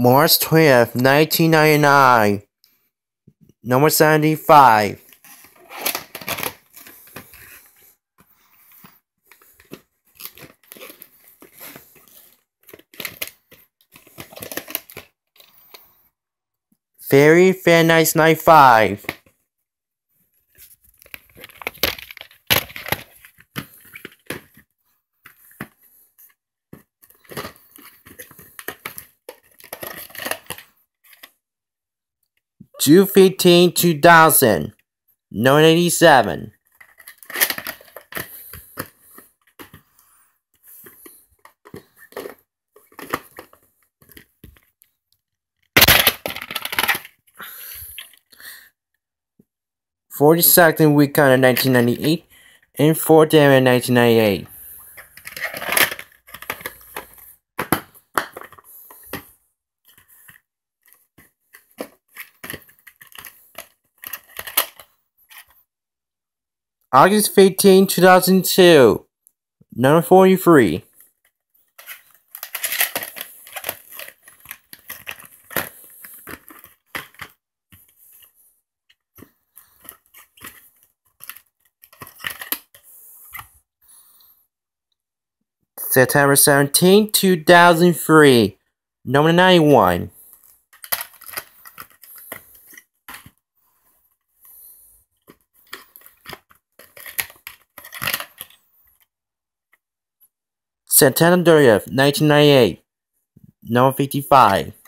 March 20th, 1999, number 75. Very Fair Nights Night 5. June 15, 2000, number 87. "42nd Week Countdown" 1998 and 4th in 1998. August 15, 2002, number 43. September 17, 2003, number 91. September 30th, 1998, number 55.